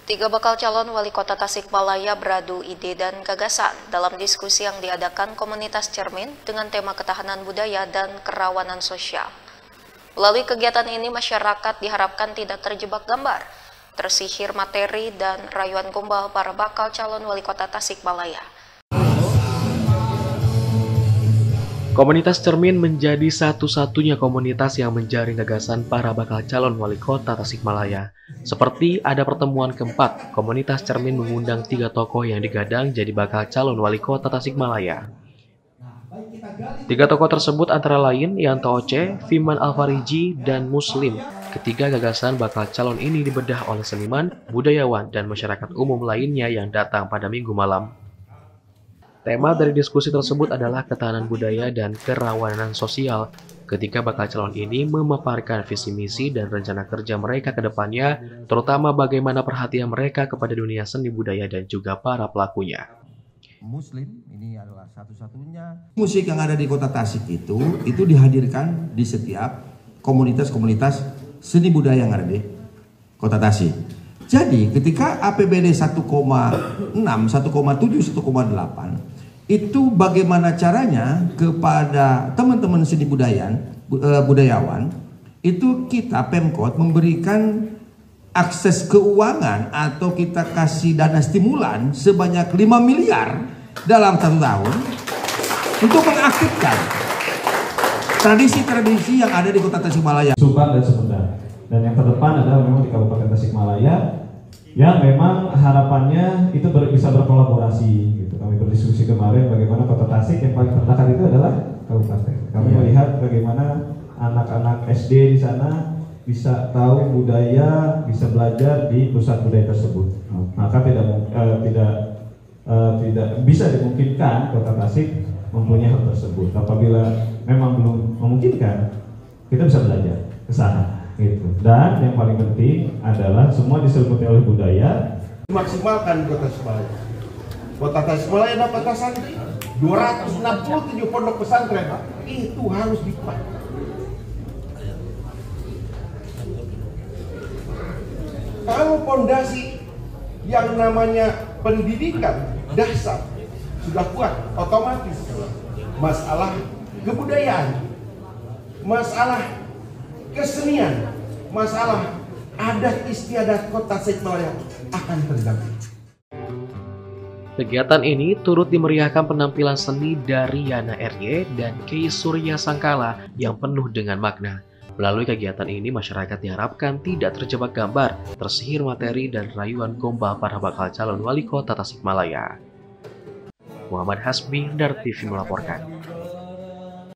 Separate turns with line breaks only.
Tiga bakal calon wali kota Tasikmalaya beradu ide dan gagasan dalam diskusi yang diadakan komunitas Cermin dengan tema ketahanan budaya dan kerawanan sosial. Melalui kegiatan ini, masyarakat diharapkan tidak terjebak gambar, tersihir materi, dan rayuan gombal para bakal calon wali kota Tasikmalaya.
Komunitas Cermin menjadi satu-satunya komunitas yang menjaring gagasan para bakal calon wali kota Tasikmalaya. Seperti ada pertemuan keempat, komunitas Cermin mengundang 3 tokoh yang digadang jadi bakal calon wali kota Tasikmalaya. 3 tokoh tersebut antara lain Yanto Oce, Fiman Alfariji, dan Muslim. Ketiga gagasan bakal calon ini dibedah oleh seniman, budayawan, dan masyarakat umum lainnya yang datang pada Minggu malam. Tema dari diskusi tersebut adalah ketahanan budaya dan kerawanan sosial. Ketiga bakal calon ini memaparkan visi misi dan rencana kerja mereka ke depannya, terutama bagaimana perhatian mereka kepada dunia seni budaya dan juga para pelakunya.
Muslim ini adalah satu-satunya musik yang ada di Kota Tasik itu dihadirkan di setiap komunitas-komunitas seni budaya yang ada di Kota Tasik. Jadi ketika APBD 1,6, 1,7, 1,8 itu bagaimana caranya kepada teman-teman seni budayawan itu kita Pemkot memberikan akses keuangan atau kita kasih dana stimulan sebanyak 5 miliar dalam 1 tahun untuk mengaktifkan tradisi-tradisi yang ada di Kota Tasikmalaya.
Subang dan Sumedang. Dan yang terdepan adalah memang di Kabupaten Tasikmalaya yang memang harapannya itu bisa berkolaborasi. Kami berdiskusi kemarin bagaimana Kota Tasik yang paling terdekat itu adalah kabupaten. Kami melihat bagaimana anak-anak SD di sana bisa tahu budaya, bisa belajar di pusat budaya tersebut. Maka tidak bisa dimungkinkan Kota Tasik mempunyai hal tersebut. Apabila memang belum memungkinkan, kita bisa belajar ke sana. Gitu. Dan yang paling penting adalah semua diselimuti oleh budaya.
Maksimalkan Kota Tasikmalaya. Kota Tasikmalaya dapat santri 267 pondok pesantren itu harus dipakai. Kalau pondasi yang namanya pendidikan dasar sudah kuat, otomatis masalah kebudayaan, masalah kesenian, masalah adat istiadat Kota Tasikmalaya akan terjaga.
Kegiatan ini turut dimeriahkan penampilan seni dari Yana RY dan Kei Surya Sangkala yang penuh dengan makna. Melalui kegiatan ini, masyarakat diharapkan tidak terjebak gambar, tersihir materi, dan rayuan gombal para bakal calon wali kota Tasikmalaya. Muhammad Hasbi, Dar TV melaporkan.